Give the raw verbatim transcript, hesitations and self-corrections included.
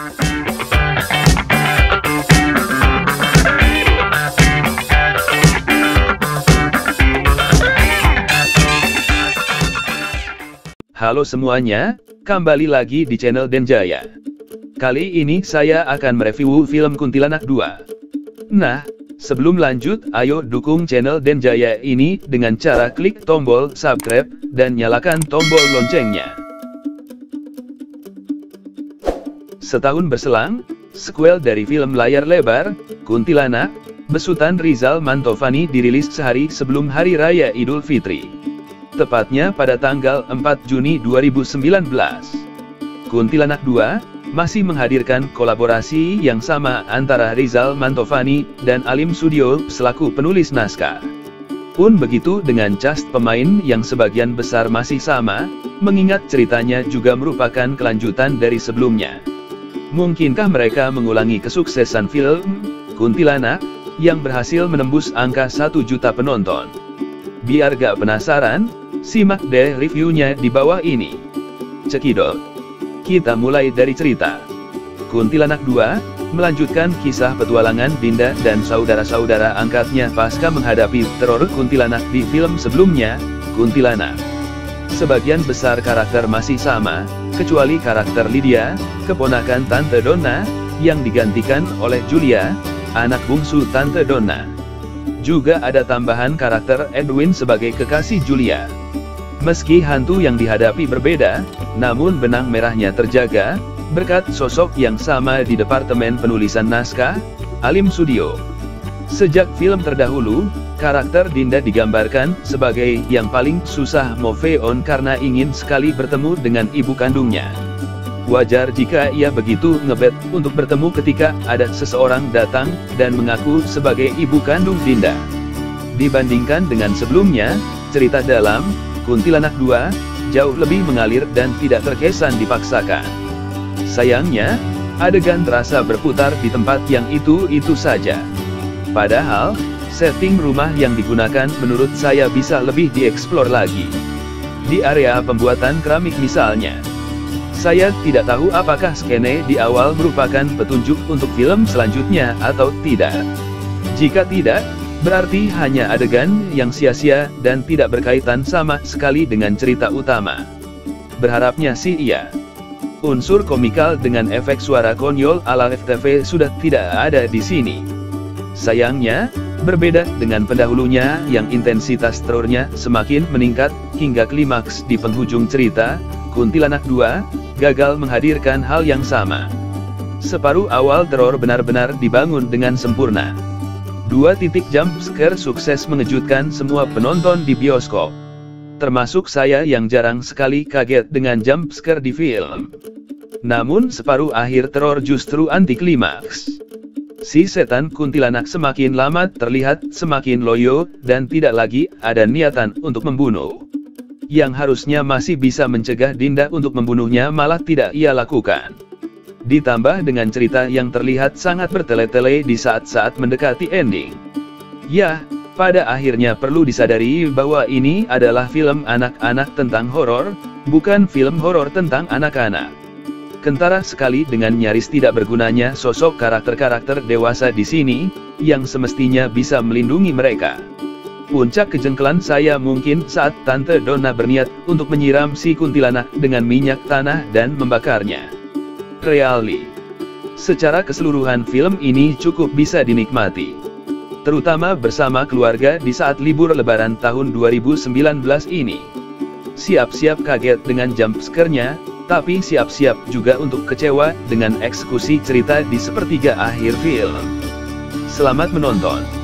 Halo semuanya, kembali lagi di channel Denjaya. Kali ini saya akan mereview film Kuntilanak dua. Nah, sebelum lanjut, ayo dukung channel Denjaya ini dengan cara klik tombol subscribe dan nyalakan tombol loncengnya. Setahun berselang, sequel dari film layar lebar, Kuntilanak, besutan Rizal Mantovani dirilis sehari sebelum Hari Raya Idul Fitri. Tepatnya pada tanggal empat Juni dua ribu sembilan belas. Kuntilanak dua masih menghadirkan kolaborasi yang sama antara Rizal Mantovani dan Alim Sudio selaku penulis naskah. Pun begitu dengan cast pemain yang sebagian besar masih sama, mengingat ceritanya juga merupakan kelanjutan dari sebelumnya. Mungkinkah mereka mengulangi kesuksesan film Kuntilanak yang berhasil menembus angka satu juta penonton? Biar gak penasaran, simak deh reviewnya di bawah ini. Cekidot. Kita mulai dari cerita. Kuntilanak dua melanjutkan kisah petualangan Dinda dan saudara-saudara angkatnya pasca menghadapi teror kuntilanak di film sebelumnya, Kuntilanak. Sebagian besar karakter masih sama, kecuali karakter Lydia, keponakan Tante Donna, yang digantikan oleh Julia, anak bungsu Tante Donna. Juga ada tambahan karakter Edwin sebagai kekasih Julia. Meski hantu yang dihadapi berbeda, namun benang merahnya terjaga, berkat sosok yang sama di Departemen Penulisan Naskah, Alim Sudio. Sejak film terdahulu, karakter Dinda digambarkan sebagai yang paling susah move on karena ingin sekali bertemu dengan ibu kandungnya. Wajar jika ia begitu ngebet untuk bertemu ketika ada seseorang datang dan mengaku sebagai ibu kandung Dinda. Dibandingkan dengan sebelumnya, cerita dalam Kuntilanak dua jauh lebih mengalir dan tidak terkesan dipaksakan. Sayangnya, adegan terasa berputar di tempat yang itu-itu saja. Padahal, setting rumah yang digunakan menurut saya bisa lebih dieksplor lagi. Di area pembuatan keramik misalnya. Saya tidak tahu apakah skene di awal merupakan petunjuk untuk film selanjutnya atau tidak. Jika tidak, berarti hanya adegan yang sia-sia dan tidak berkaitan sama sekali dengan cerita utama. Berharapnya sih iya. Unsur komikal dengan efek suara konyol ala F T V sudah tidak ada di sini. Sayangnya, berbeda dengan pendahulunya yang intensitas terornya semakin meningkat hingga klimaks di penghujung cerita, Kuntilanak dua gagal menghadirkan hal yang sama. Separuh awal teror benar-benar dibangun dengan sempurna. Dua titik jump scare sukses mengejutkan semua penonton di bioskop. Termasuk saya yang jarang sekali kaget dengan jump scare di film. Namun separuh akhir teror justru anti klimaks. Si setan kuntilanak semakin lama terlihat semakin loyo dan tidak lagi ada niatan untuk membunuh. Yang harusnya masih bisa mencegah Dinda untuk membunuhnya malah tidak ia lakukan. Ditambah dengan cerita yang terlihat sangat bertele-tele di saat-saat mendekati ending. Ya, pada akhirnya perlu disadari bahwa ini adalah film anak-anak tentang horor, bukan film horor tentang anak-anak. Kentara sekali dengan nyaris tidak bergunanya sosok karakter-karakter dewasa di sini, yang semestinya bisa melindungi mereka. Puncak kejengkelan saya mungkin saat Tante Donna berniat untuk menyiram si kuntilanak dengan minyak tanah dan membakarnya. Really. Secara keseluruhan film ini cukup bisa dinikmati. Terutama bersama keluarga di saat libur lebaran tahun dua ribu sembilan belas ini. Siap-siap kaget dengan jump scare-nya, tapi siap-siap juga untuk kecewa dengan eksekusi cerita di sepertiga akhir film. Selamat menonton.